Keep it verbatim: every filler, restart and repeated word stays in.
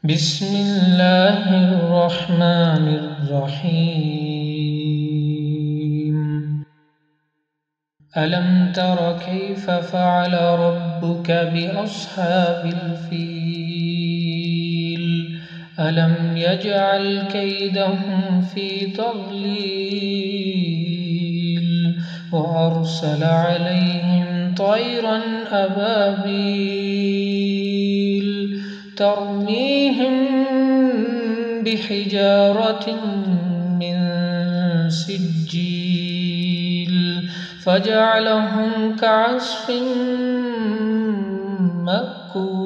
بسم الله الرحمن الرحيم. ألم تر كيف فعل ربك بأصحاب الفيل؟ ألم يجعل كيدهم في تضليل وأرسل عليهم طيرا أبابيل ترميهم بحجارة من سجيل فجعلهم كعصف مأكول.